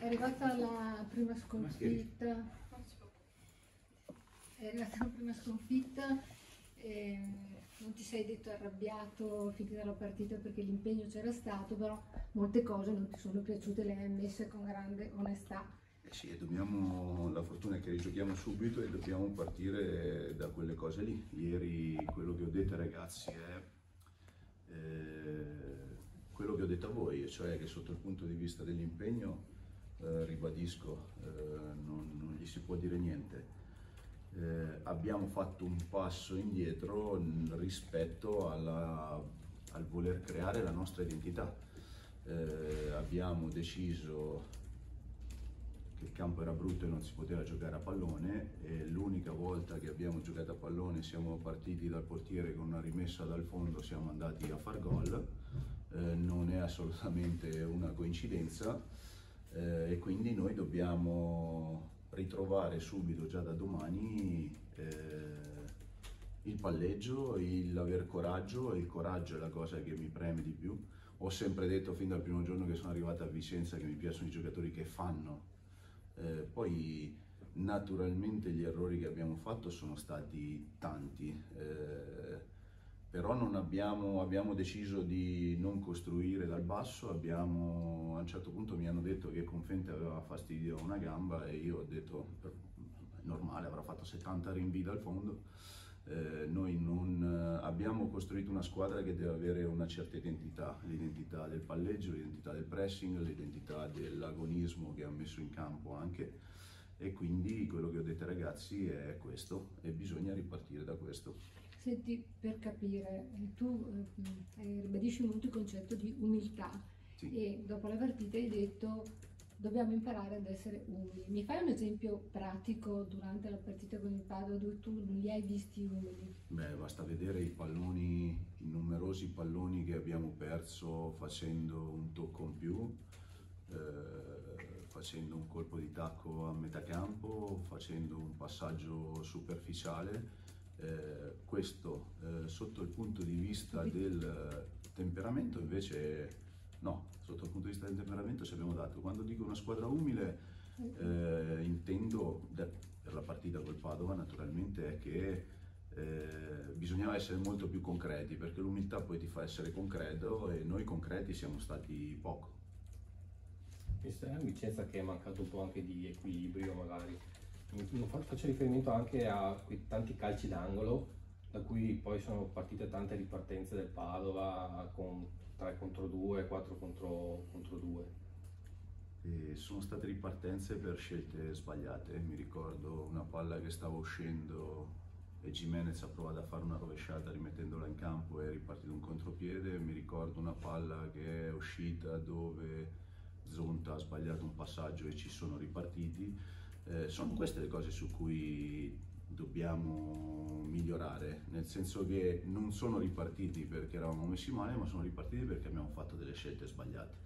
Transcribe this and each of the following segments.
È arrivata la prima sconfitta. È arrivata la prima sconfitta. Non ti sei detto arrabbiato finita la partita perché l'impegno c'era stato, però molte cose non ti sono piaciute, le hai ammesse con grande onestà. Sì, e la fortuna è che rigiochiamo subito e dobbiamo partire da quelle cose lì. Ieri quello che ho detto ai ragazzi è quello che ho detto a voi, cioè che sotto il punto di vista dell'impegno, ribadisco, non gli si può dire niente. Abbiamo fatto un passo indietro rispetto al voler creare la nostra identità. Abbiamo deciso che il campo era brutto e non si poteva giocare a pallone, e l'unica volta che abbiamo giocato a pallone siamo partiti dal portiere con una rimessa dal fondo, siamo andati a far gol. Non è assolutamente una coincidenza, e quindi noi dobbiamo ritrovare subito, già da domani, il palleggio, l'aver coraggio, e il coraggio è la cosa che mi preme di più. Ho sempre detto fin dal primo giorno che sono arrivato a Vicenza che mi piacciono i giocatori che fanno. Poi naturalmente gli errori che abbiamo fatto sono stati tanti, però abbiamo deciso di non costruire dal basso. A un certo punto mi hanno detto che Confente aveva fastidio a una gamba e io ho detto è normale, avrà fatto 70 rinvii dal fondo. Noi non abbiamo costruito una squadra che deve avere una certa identità, l'identità del palleggio, l'identità del pressing, l'identità dell'agonismo che ha messo in campo anche, e quindi quello che ho detto ai ragazzi è questo e bisogna ripartire da questo. Senti, per capire, tu ribadisci molto il concetto di umiltà, Sì. E dopo la partita hai detto dobbiamo imparare ad essere umili. Mi fai un esempio pratico durante la partita con il Padova dove tu non li hai visti umili? Beh, basta vedere i numerosi palloni che abbiamo perso facendo un tocco in più, facendo un colpo di tacco a metà campo, facendo un passaggio superficiale. Questo sotto il punto di vista del temperamento invece no, sotto il punto di vista del temperamento ci abbiamo dato. Quando dico una squadra umile intendo, per la partita col Padova naturalmente, è che bisognava essere molto più concreti, perché l'umiltà poi ti fa essere concreto e noi concreti siamo stati poco. Questa è una Vicenza che è mancato un po' anche di equilibrio magari. Faccio riferimento anche a quei tanti calci d'angolo da cui poi sono partite tante ripartenze del Padova con 3 contro 2, 4 contro 2. Sono state ripartenze per scelte sbagliate. Mi ricordo una palla che stava uscendo e Gimenez ha provato a fare una rovesciata rimettendola in campo e è ripartito un contropiede. Mi ricordo una palla che è uscita dove Zonta ha sbagliato un passaggio e ci sono ripartiti. Sono queste le cose su cui dobbiamo migliorare, nel senso che non sono ripartiti perché eravamo messi male, ma sono ripartiti perché abbiamo fatto delle scelte sbagliate.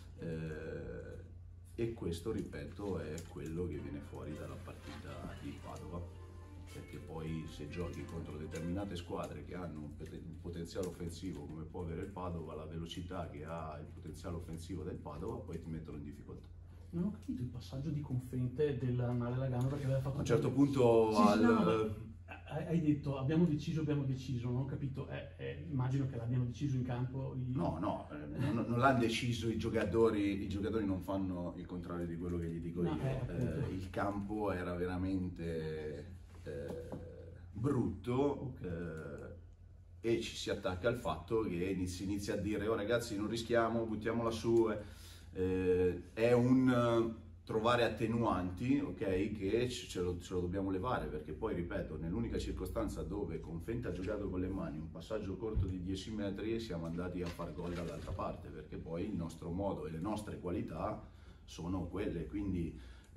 E questo, ripeto, è quello che viene fuori dalla partita di Padova, perché poi se giochi contro determinate squadre che hanno un potenziale offensivo come può avere il Padova, la velocità che ha il potenziale offensivo del Padova, poi ti mettono in difficoltà. Non ho capito il passaggio di Confente del male alla gamba, perché aveva fatto... A un certo punto hai detto abbiamo deciso, non ho capito, immagino che l'abbiano deciso in campo. No, non l'hanno deciso i giocatori non fanno il contrario di quello che gli dico io. Il campo era veramente brutto, okay. E ci si attacca al fatto che si inizia a dire oh ragazzi non rischiamo, buttiamola su. È un trovare attenuanti, ok, che ce lo dobbiamo levare, perché poi ripeto, nell'unica circostanza dove Confente ha giocato con le mani un passaggio corto di 10 metri siamo andati a far gol dall'altra parte, perché poi il nostro modo e le nostre qualità sono quelle. Quindi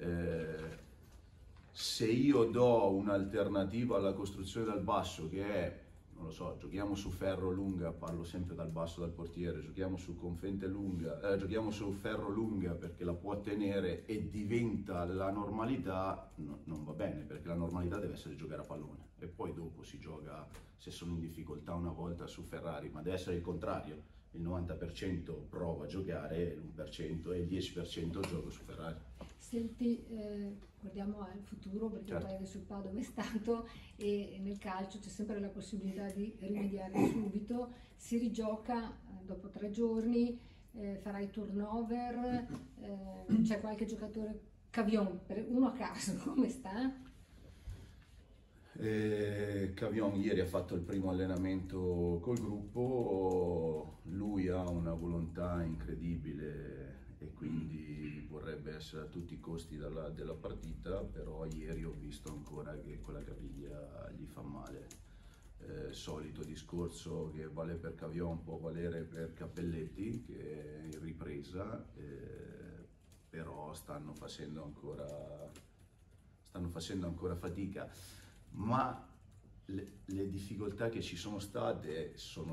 se io do un'alternativa alla costruzione dal basso, che è, non lo so, giochiamo su ferro lunga, parlo sempre dal basso dal portiere, giochiamo su Confente lunga, giochiamo su ferro lunga perché la può tenere e diventa la normalità, non va bene, perché la normalità deve essere giocare a pallone e poi dopo si gioca, se sono in difficoltà una volta, su Ferrari, ma deve essere il contrario, il 90% prova a giocare, l'1% e il 10% gioco su Ferrari. Senti, guardiamo al futuro, perché Certo. poi adesso il Padova è stato, e nel calcio c'è sempre la possibilità di rimediare subito, si rigioca dopo 3 giorni, farai turnover, c'è qualche giocatore, Cavion, uno a caso, come sta? Cavion ieri ha fatto il primo allenamento col gruppo, lui ha una volontà incredibile e quindi vorrebbe essere a tutti i costi della partita, però ieri ho visto ancora che quella caviglia gli fa male. Solito discorso che vale per Cavion può valere per Cappelletti, che è in ripresa, però stanno facendo ancora fatica. Ma le difficoltà che ci sono state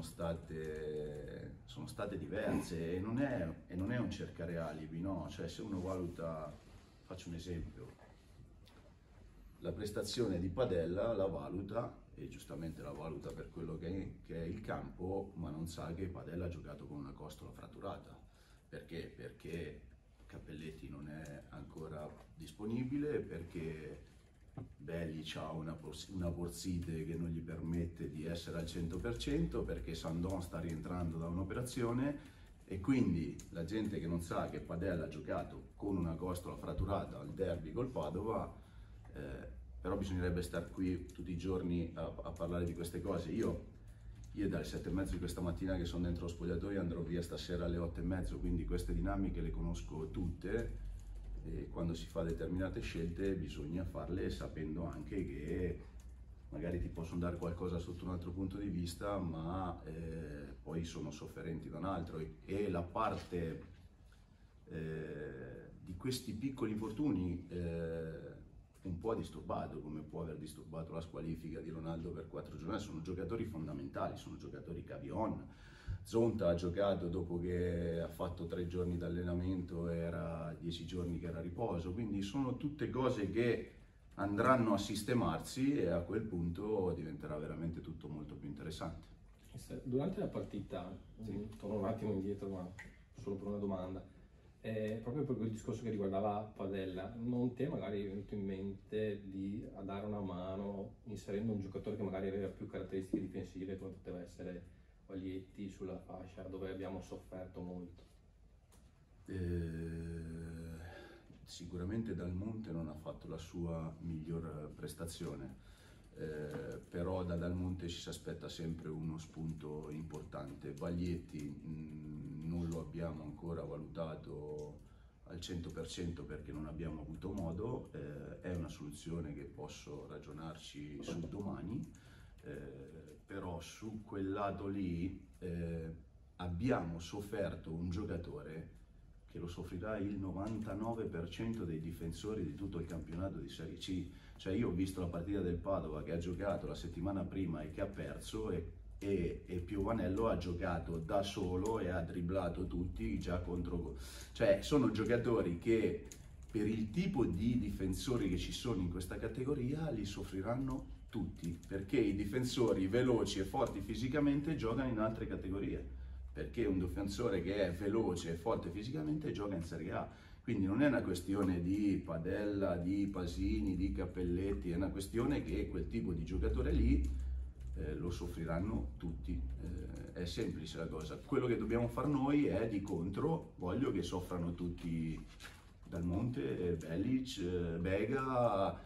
diverse, e non è un cercare alibi, no? Cioè, se uno valuta, faccio un esempio, la prestazione di Padella la valuta, e giustamente la valuta per quello che è il campo, ma non sa che Padella ha giocato con una costola fratturata. Perché? Perché Cappelletti non è ancora disponibile, perché Belli ha una borsite che non gli permette di essere al 100%, perché Sandon sta rientrando da un'operazione, e quindi la gente che non sa che Padella ha giocato con una costola fratturata al derby col Padova, però bisognerebbe stare qui tutti i giorni a parlare di queste cose. Io dalle 7:30 di questa mattina che sono dentro lo spogliatoio, andrò via stasera alle 8:30, quindi queste dinamiche le conosco tutte. E quando si fa determinate scelte bisogna farle sapendo anche che magari ti possono dare qualcosa sotto un altro punto di vista, ma poi sono sofferenti da un altro, e la parte di questi piccoli infortuni un po' ha disturbato, come può aver disturbato la squalifica di Ronaldo per 4 giornate. Sono giocatori fondamentali, sono giocatori Cavion. Zonta ha giocato dopo che ha fatto 3 giorni di allenamento, era 10 giorni che era a riposo, quindi sono tutte cose che andranno a sistemarsi, e a quel punto diventerà veramente tutto molto più interessante. Durante la partita, torno un attimo indietro, ma solo per una domanda, proprio per quel discorso che riguardava Padella, non ti è magari venuto in mente di dare una mano inserendo un giocatore che magari aveva più caratteristiche difensive, come poteva essere Paglietti sulla fascia, dove abbiamo sofferto molto? Sicuramente Dal Monte non ha fatto la sua miglior prestazione, però da Dal Monte ci si aspetta sempre uno spunto importante. Paglietti non lo abbiamo ancora valutato al 100% perché non abbiamo avuto modo, è una soluzione che posso ragionarci su domani, però su quel lato lì abbiamo sofferto un giocatore che lo soffrirà il 99% dei difensori di tutto il campionato di Serie C. Cioè, io ho visto la partita del Padova che ha giocato la settimana prima e che ha perso, e Piovanello ha giocato da solo e ha dribblato tutti già contro. Cioè, sono giocatori che per il tipo di difensori che ci sono in questa categoria li soffriranno tutti, perché i difensori veloci e forti fisicamente giocano in altre categorie, perché un difensore che è veloce e forte fisicamente gioca in Serie A. Quindi non è una questione di Padella, di Pasini, di Cappelletti, è una questione che quel tipo di giocatore lì lo soffriranno tutti. È semplice la cosa. Quello che dobbiamo fare noi è, di contro, voglio che soffrano tutti Dal Monte, Belic, Bega,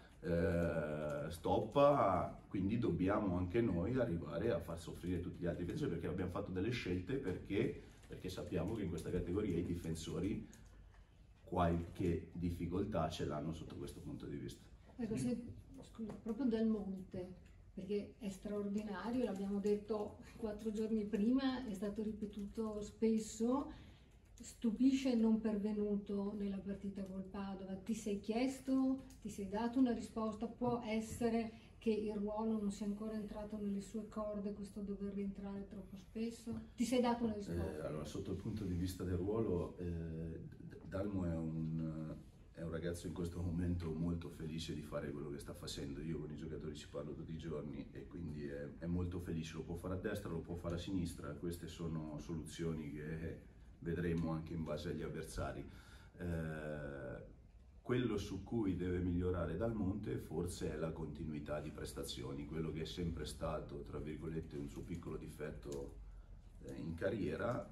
Stoppa, quindi dobbiamo anche noi arrivare a far soffrire tutti gli altri difensori, perché abbiamo fatto delle scelte, perché sappiamo che in questa categoria i difensori qualche difficoltà ce l'hanno sotto questo punto di vista. Ecco, scusa, proprio Dal Monte, perché è straordinario, l'abbiamo detto 4 giorni prima, è stato ripetuto spesso. Stupisce il non pervenuto nella partita col Padova? Ti sei chiesto, ti sei dato una risposta? Può essere che il ruolo non sia ancora entrato nelle sue corde, questo dover rientrare troppo spesso? Ti sei dato una risposta? Allora, sotto il punto di vista del ruolo, Dalmo è un ragazzo in questo momento molto felice di fare quello che sta facendo. Io con i giocatori ci parlo tutti i giorni e quindi è molto felice, lo può fare a destra, lo può fare a sinistra, queste sono soluzioni che vedremo anche in base agli avversari. Quello su cui deve migliorare Dal Monte forse è la continuità di prestazioni, quello che è sempre stato, tra virgolette, un suo piccolo difetto in carriera,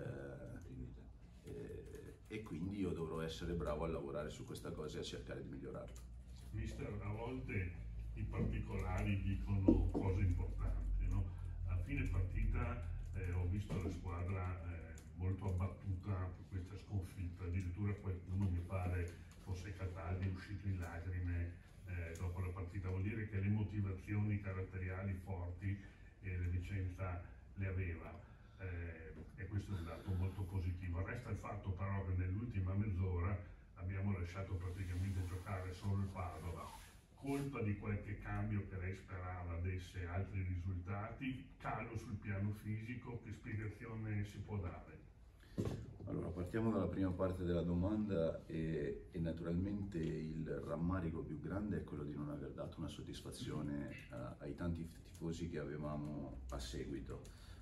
e quindi io dovrò essere bravo a lavorare su questa cosa e a cercare di migliorarla. Mister, a volte i particolari dicono cose importanti, no? A fine partita ho visto la squadra molto abbattuta per questa sconfitta, addirittura qualcuno mi pare fosse Cataldi uscito in lacrime dopo la partita. Vuol dire che le motivazioni caratteriali forti e Vicenza le aveva, e questo è un dato molto positivo. Resta il fatto però che nell'ultima mezz'ora abbiamo lasciato praticamente giocare solo il Padova, colpa di qualche cambio che lei sperava desse altri risultati, calo sul piano fisico, che spiegazione si può dare? Allora, partiamo dalla prima parte della domanda e naturalmente il rammarico più grande è quello di non aver dato una soddisfazione ai tanti tifosi che avevamo a seguito,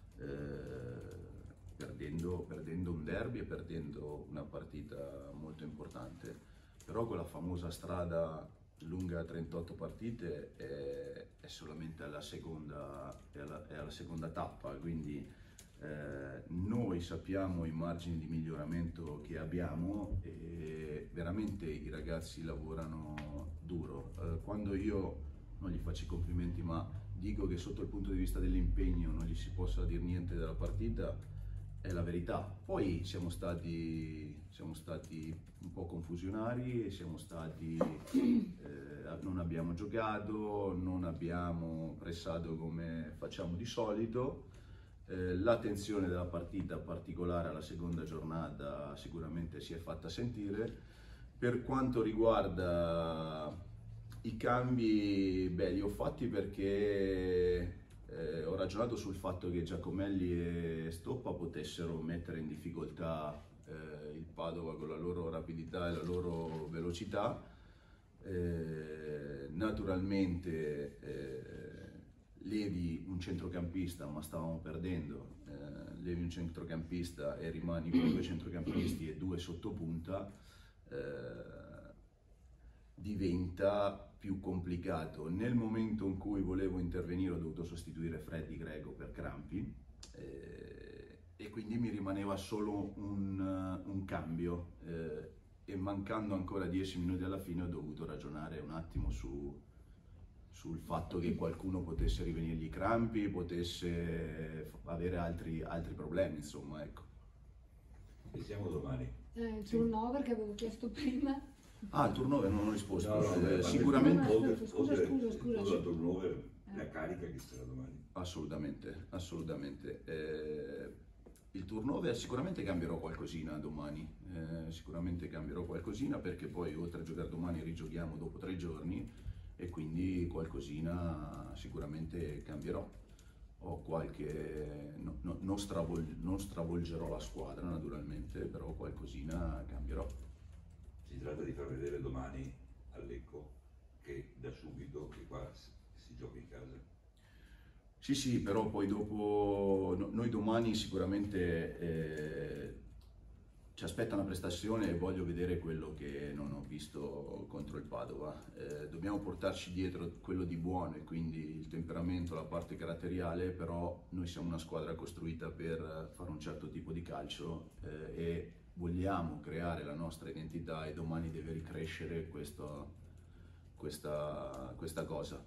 perdendo un derby e perdendo una partita molto importante. Però quella famosa strada lunga 38 partite è solamente alla seconda tappa, quindi noi sappiamo i margini di miglioramento che abbiamo e veramente i ragazzi lavorano duro. Quando io non gli faccio i complimenti ma dico che sotto il punto di vista dell'impegno non gli si possa dire niente della partita, è la verità. Poi siamo stati un po' confusionari, non abbiamo giocato, non abbiamo pressato come facciamo di solito. La tensione della partita particolare alla seconda giornata sicuramente si è fatta sentire. Per quanto riguarda i cambi, li ho fatti perché ho ragionato sul fatto che Giacomelli e Stoppa potessero mettere in difficoltà il Padova con la loro rapidità e la loro velocità. Naturalmente levi un centrocampista, ma stavamo perdendo, levi un centrocampista e rimani con 2 centrocampisti e 2 sottopunta, diventa più complicato. Nel momento in cui volevo intervenire ho dovuto sostituire Freddy Grego per crampi, e quindi mi rimaneva solo un cambio, e mancando ancora 10 minuti alla fine ho dovuto ragionare un attimo sul fatto che qualcuno potesse rivenirgli i crampi, potesse avere altri problemi, insomma, ecco. E siamo domani. Il turnover che avevo chiesto prima. Ah, il turnover non ho risposto. Sicuramente. Scusa. Il turnover, la carica che sarà domani. Assolutamente. Il turnover sicuramente cambierò qualcosina domani, perché poi oltre a giocare domani rigiochiamo dopo 3 giorni e quindi qualcosina sicuramente cambierò. Non stravolgerò la squadra naturalmente, però qualcosina cambierò. Si tratta di far vedere domani a Lecco che da subito che qua si gioca in casa. Sì, però poi dopo noi domani sicuramente ci aspetta una prestazione e voglio vedere quello che non ho visto contro il Padova. Dobbiamo portarci dietro quello di buono e quindi il temperamento, la parte caratteriale, però noi siamo una squadra costruita per fare un certo tipo di calcio e vogliamo creare la nostra identità e domani deve ricrescere questa cosa.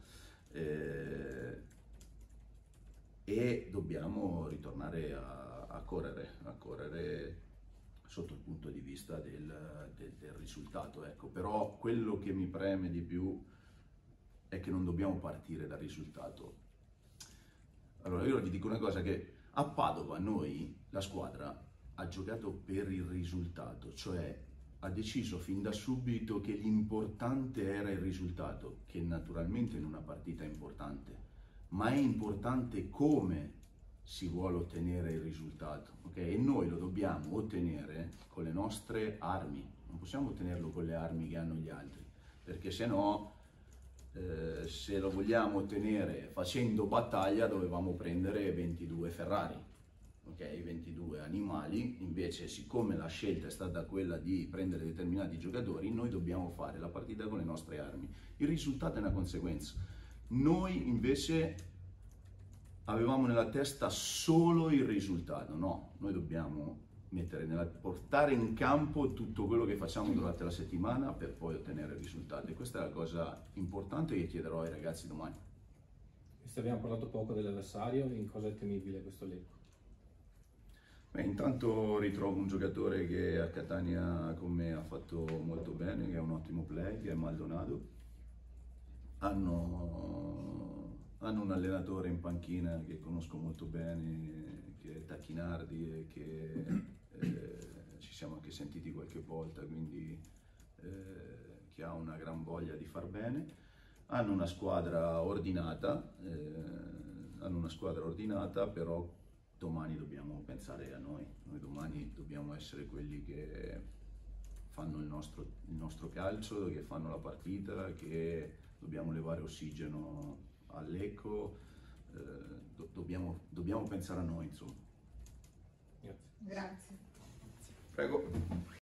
E dobbiamo ritornare a correre sotto il punto di vista del risultato, ecco. Però quello che mi preme di più è che non dobbiamo partire dal risultato. Allora io vi dico una cosa, che a Padova noi, la squadra, ha giocato per il risultato, cioè ha deciso fin da subito che l'importante era il risultato, che naturalmente in una partita è importante, ma è importante come si vuole ottenere il risultato, ok? E noi lo dobbiamo ottenere con le nostre armi, non possiamo ottenerlo con le armi che hanno gli altri, perché se no, se lo vogliamo ottenere facendo battaglia dovevamo prendere 22 Ferrari, ok? 22 animali, invece siccome la scelta è stata quella di prendere determinati giocatori, noi dobbiamo fare la partita con le nostre armi. Il risultato è una conseguenza. Noi invece avevamo nella testa solo il risultato, no, noi dobbiamo portare in campo tutto quello che facciamo durante la settimana per poi ottenere il risultato, e questa è la cosa importante che chiederò ai ragazzi domani. Abbiamo parlato poco dell'avversario, in cosa è temibile questo Lecco? Beh, intanto ritrovo un giocatore che a Catania con me ha fatto molto bene, che è un ottimo play, che è Maldonado. Hanno un allenatore in panchina che conosco molto bene, che è Tacchinardi, e che ci siamo anche sentiti qualche volta, quindi che ha una gran voglia di far bene. Hanno una squadra ordinata, però domani dobbiamo pensare a noi. Noi domani dobbiamo essere quelli che fanno il nostro calcio, che fanno la partita, che dobbiamo levare ossigeno al Lecco, dobbiamo pensare a noi, insomma. Grazie. Grazie. Prego.